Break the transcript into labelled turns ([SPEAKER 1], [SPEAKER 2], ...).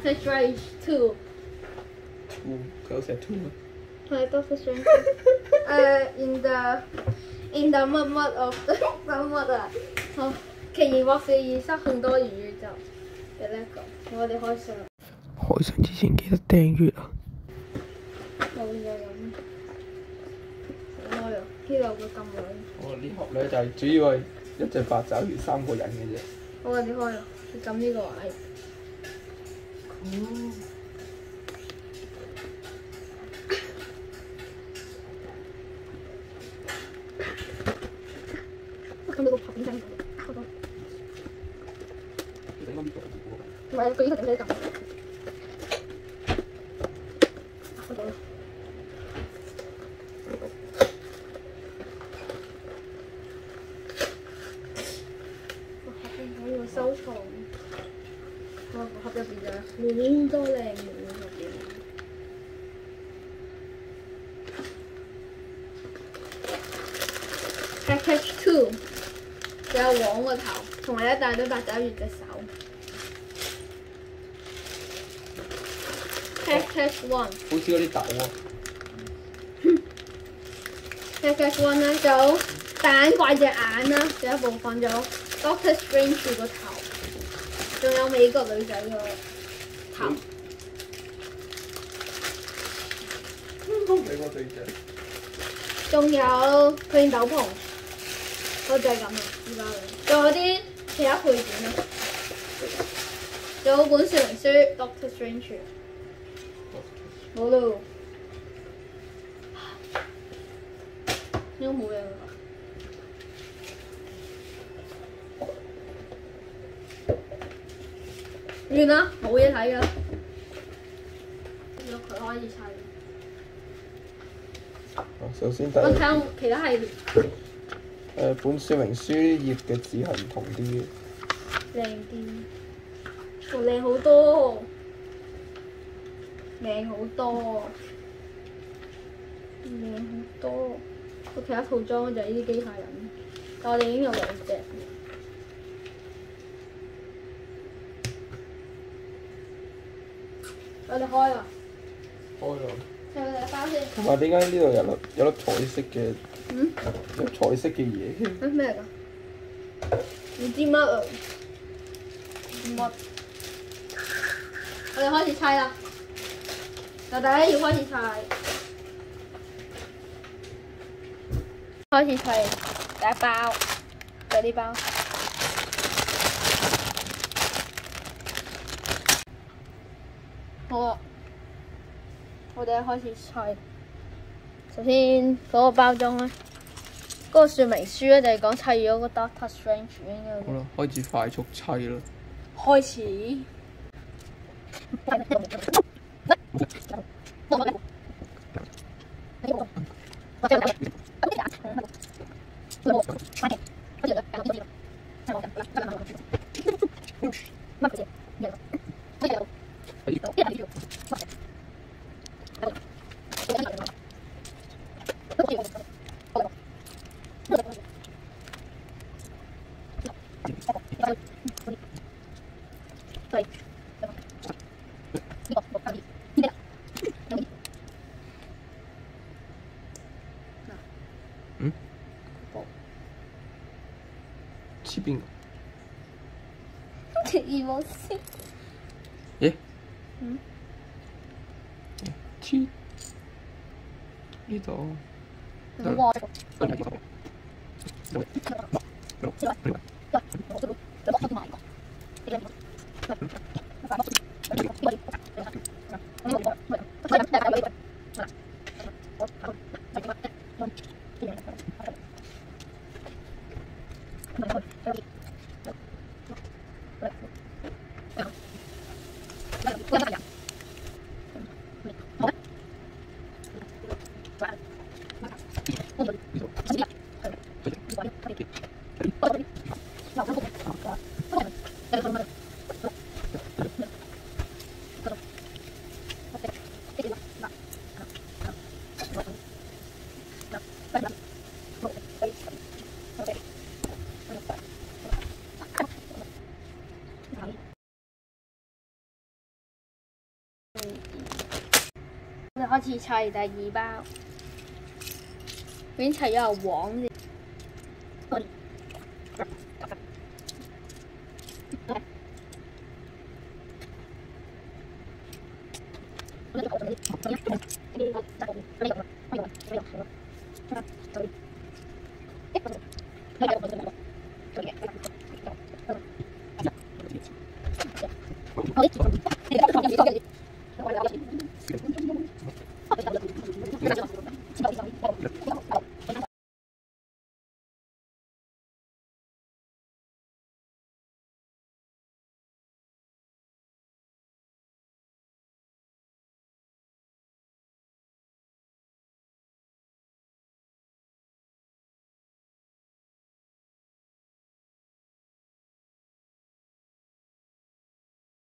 [SPEAKER 1] Doctor Strange 2。
[SPEAKER 2] 佢有寫 two 咩？
[SPEAKER 1] 係 Doctor Strange。In the乜 of the 乜啊？好，奇異博士2失控多元宇宙嘅 Lego，我哋開箱。
[SPEAKER 2] 開箱之前記得訂閱啊！
[SPEAKER 1] 冇嘢咁。開啊！呢度有個咁樣。
[SPEAKER 2] 我呢盒咧就係主要係一隻八爪魚3個人嘅啫。
[SPEAKER 1] 好啊！你開啊！你撳呢個位。我撳到個拍邊聲。唔係，佢依個點解撳？開到啦。我要收藏。個盒入邊就好多靚嘢入邊。Package 2，仲有黃個頭，同埋一大堆八爪魚隻手。Package 1，
[SPEAKER 2] 好似嗰啲豆啊。
[SPEAKER 1] Package 1咧就蛋怪隻眼啦，有一部分咗 Doctor Strange 個頭，仲有美國女仔個頭。
[SPEAKER 2] 美國女仔。
[SPEAKER 1] 仲有佢件斗篷，我就係咁啦，呢包嘢。仲有啲其他配件啦，仲有本說明書 Doctor Strange。冇咯，應該冇嘢啦。完啦，冇嘢睇㗎。要佢可以砌。
[SPEAKER 2] 首先第一，
[SPEAKER 1] 我睇下其他系列。
[SPEAKER 2] 本說明書頁嘅字係唔同啲嘅。
[SPEAKER 1] 靚啲，靚好多，靚好多，靚好多。個其他套裝就係呢啲機械人，但我哋已經有兩隻。我哋開啦。
[SPEAKER 2] 開啦。
[SPEAKER 1] 睇佢哋包先。
[SPEAKER 2] 同埋點解呢度有粒彩色嘅？有彩色嘅嘢。
[SPEAKER 1] 咩嚟㗎？唔知乜啊？乜？我哋開始砌啦！就大家要開始砌，開始砌第一包，就呢包。好啊！我哋開始砌。首先嗰個包裝咧，嗰個說明書咧就係講砌咗個 Doctor Strange 應該。
[SPEAKER 2] 好啦，開始快速砌啦。
[SPEAKER 1] 開始。
[SPEAKER 2] 似邊個？
[SPEAKER 1] 奇異博士。
[SPEAKER 2] 咦？似呢度。
[SPEAKER 1] 似砌第2包，已經砌咗有黃嘅。